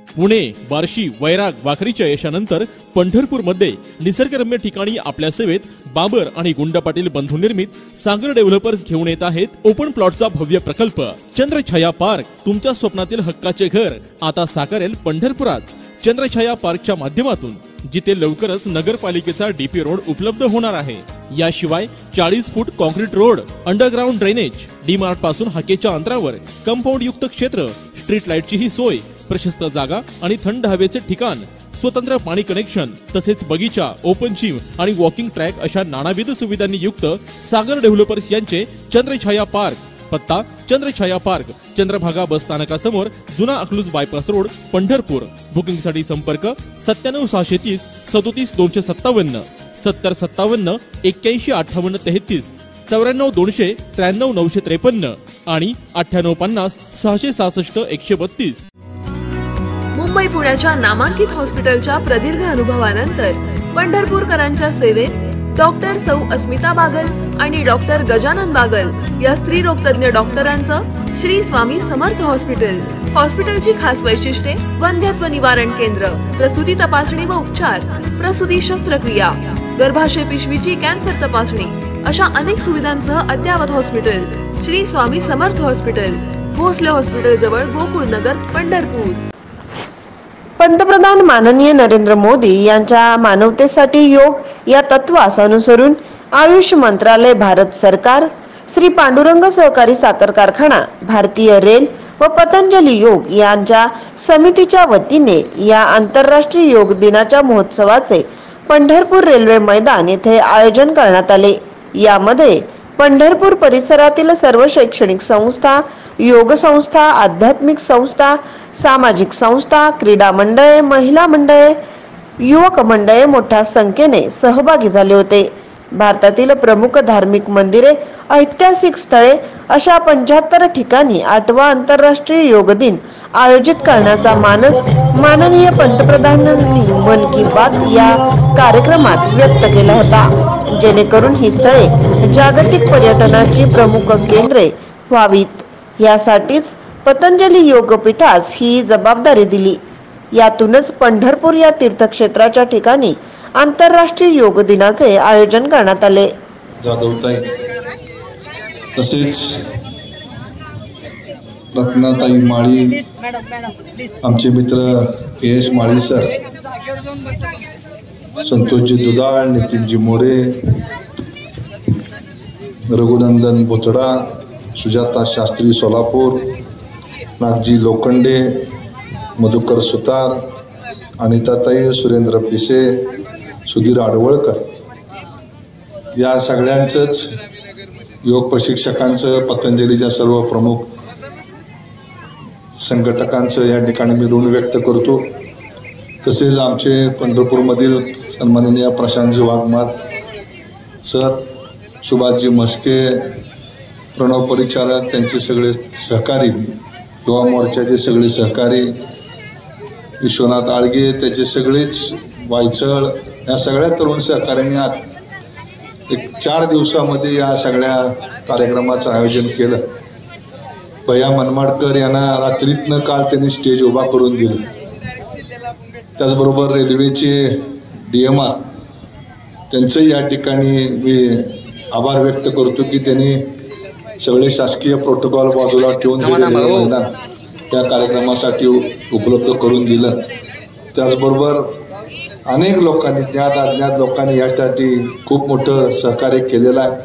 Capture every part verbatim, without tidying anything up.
पुणे, बार्शी, वैराग, वाखरीच्या यशानंतर पंढरपूरमध्ये निसर्गरम्य ठिकाणी आपल्या सेवेत बाबर आणि गुंड पाटील बंधू निर्मित सागर डेव्हलपर्स घेऊन येत आहेत ओपन प्लॉटचा भव्य प्रकल्प चंद्रछाया पार्क। तुमच्या स्वप्नातील हक्काचे घर आता साकारेल पंढरपुरात। चंद्रछाया पार्कच्या माध्यमातून जिथे लवकरच नगरपालिकेचा डीपी रोड उपलब्ध होणार आहे। याशिवाय चाळीस foot concrete road, underground drainage, D Mart पासून हाकेच्या अंतरावर कंपाऊंड युक्त क्षेत्र, स्ट्रीट लाईटची ही सोय, प्रशस्त जागा आणि थंड हवेचे ठिकाण, स्वतंत्र पाणी कनेक्शन तसेच बगीचा, ओपन जिम आणि वॉकिंग ट्रॅक अशा नानाविध सुविधांनी युक्त सागर डेव्हलपर्स यांचे चंद्रछाया पार्क। पत्ता चंद्रछाया पार्क, चंद्रभागा बस स्थानकासमोर, जुना Akluj bypass road, Pandharpur. Booking साठी संपर्क सत्त्याण्णव सहाशे तीस सदोतीस दोनशे सत्तावन्न, सत्तर सत्तावन्न एक्क्याऐंशी अठ्ठावन्न तेहतीस, चौऱ्याण्णव दोनशे त्र्याण्णव नऊशे त्रेपन्न आणि अठ्ठ्याण्णव पन्नास सहाशे सहासष्ट एकशे बत्तीस। मुंबई पुण्याच्या नामांकित हॉस्पिटलच्या प्रदीर्घ अनुभवानंतर पंढरपूरकरांच्या सेवेत डॉक्टर सौ अस्मिता बागल आणि डॉक्टर गजानन बागल या स्त्री रोगतज्ञ डॉक्टरांचं श्री स्वामी समर्थ हॉस्पिटल। हॉस्पिटलची खास वैशिष्ट्ये: वंध्यत्व निवारण केंद्र, प्रसूती तपासणी व उपचार, प्रसूती शस्त्रक्रिया, गर्भाशय पिशवीची कॅन्सर तपासणी अशा अनेक सुविधांसह अद्ययावत hospital Shri Swami Samarth hospital, Bhosale hospital जवळ गोकुळ नगर, पंढरपूर। पंतप्रधान माननीय नरेंद्र मोदी यांच्या मानवतेसाठी योग या तत्वास अनुसरून आयुष मंत्रालय, भारत सरकार, श्री पांडुरंग सहकारी साखर कारखाना, भारतीय रेल व पतंजली योग यांच्या समितीच्या वतीने या आंतरराष्ट्रीय योग दिनाच्या महोत्सवाचे पंढरपूर रेल्वे मैदान येथे आयोजन करण्यात आले। यामध्ये पंढरपूर परिसरातील सर्व शैक्षणिक संस्था, योग संस्था, आध्यात्मिक संस्था, सामाजिक संस्था, क्रीडा मंडळे, महिला मंडळे, युवक मंडळे मोठ्या संख्येने सहभागी झाले होते। भारतातील प्रमुख धार्मिक मंदिरे, ऐतिहासिक स्थळे अशा पंच्याहत्तर ठिकाणी आठवा आंतरराष्ट्रीय योग दिन आयोजित करण्याचा मानस माननीय पंतप्रधानांनी मन की बात या कार्यक्रमात व्यक्त केला होता, जेणेकरून ही स्थळे जागतिक पर्यटनाची प्रमुख केंद्रे व्हावीत। यासाठीच पतंजली योगपीठास ही जबाबदारी दिली। यातूनच पंढरपूर या तीर्थक्षेत्राच्या ठिकाणी आंतरराष्ट्रीय योग दिनाचे आयोजन करण्यात आले। जाधवताई तसेच रत्नाताई माळी, आमचे मित्र के एस माळी सर, संतोषजी दुधाळ, नितीनजी मोरे, रघुनंदन बोचडा, सुजाता शास्त्री सोलापूर, नागजी लोखंडे, मधुकर सुतार, अनिताताई, सुरेंद्र पिसे, सुधीर आडवळकर या सगळ्यांचंच, योग प्रशिक्षकांचं, पतंजलीच्या सर्व प्रमुख संघटकांचं या ठिकाणी मी ऋण व्यक्त करतो। तसेच आमचे पंढरपूरमधील सन्माननीय प्रशांतजी वाघमार सर, सुभाषजी मस्के, प्रणव परिचारक, त्यांचे सगळे सहकारी, युवा मोर्चाचे सगळे सहकारी, विश्वनाथ आळगे, त्याचे सगळेच, वायचळ, या सगळ्या तरुण सहकाऱ्यांनी आज एक चार दिवसामध्ये या सगळ्या कार्यक्रमाचं आयोजन केलं। भैया मनमाडकर यांना रात्रीतनं काल त्यांनी स्टेज उभा करून दिलं। त्याचबरोबर रेल्वेचे डी एम आर त्यांचंही या ठिकाणी मी आभार व्यक्त करतो की त्यांनी सगळे शासकीय प्रोटोकॉल बाजूला ठेवून मैदान त्या कार्यक्रमासाठी उपलब्ध करून दिलं। त्याचबरोबर अनेक लोकांनी, ज्ञात अज्ञात लोकांनी यासाठी खूप मोठं सहकार्य केलेलं आहे।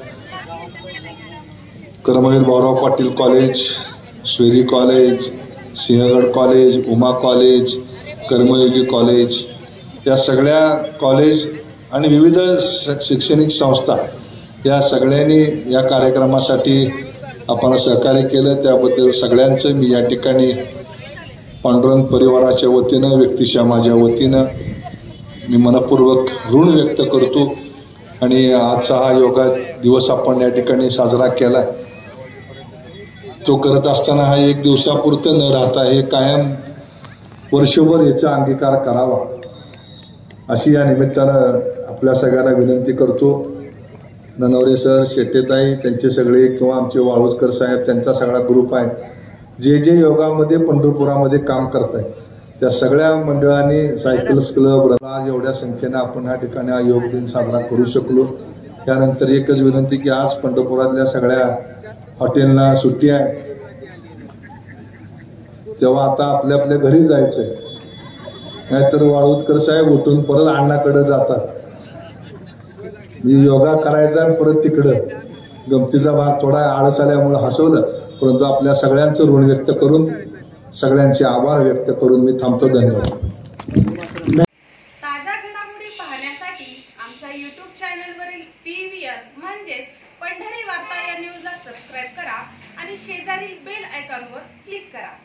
Karmaveer Bhaurao Patil college, Sveri college, Sinhagad college, Uma college, Karmayogi college, या सगळ्या कॉलेज आणि विविध शैक्षणिक संस्था या सगळ्यांनी या कार्यक्रमासाठी आपण सहकार्य केलं, त्याबद्दल सगळ्यांचं मी या ठिकाणी पांडुरंग परिवाराच्या वतीनं, व्यक्तिशः माझ्या वतीनं मी मनपूर्वक ऋण व्यक्त करतो। आणि आजचा हा योगा दिवस आपण या ठिकाणी साजरा केला, तो करत असताना हा एक दिवसापुरतं न राहता हे कायम वर्षभर याचा अंगीकार करावा अशी या निमित्तानं आपल्या सगळ्यांना विनंती करतो। ननवरे सर, शेट्टेताई, त्यांचे सगळे, किंवा आमचे वाळुजकर साहेब, त्यांचा सगळा ग्रुप आहे, जे जे योगामध्ये पंढरपुरामध्ये काम करत आहे, त्या सगळ्या मंडळांनी सायकल्स क्लब आज एवढ्या संख्येने आपण या ठिकाणी हा योग दिन साजरा करू शकलो. त्यानंतर एकच विनंती की आज पंढरपुरातल्या सगळ्या हॉटेलला सुट्टी आहे, तेव्हा आता आपल्या आपल्या घरी जायचंय. नाहीतर वाळूजकर साहेब उठून परत अण्णाकडे जातात. योगा करायचा आणि परत तिकडं गमतीचा भाग थोडा आळस आल्यामुळे हसवलं, परंतु आपल्या सगळ्यांचं ऋण व्यक्त करून सगळ्यांचे आभार व्यक्त करून मी थांबतो. धन्यवाद. ताज्या घडामोडी पाहण्यासाठी आमच्या यूट्यूब चॅनलवरील पी व्ही आर म्हणजेच पंढरी वार्ता या न्यूजला सबस्क्राईब करा आणि शेजारील बेल आयकॉनवर क्लिक करा.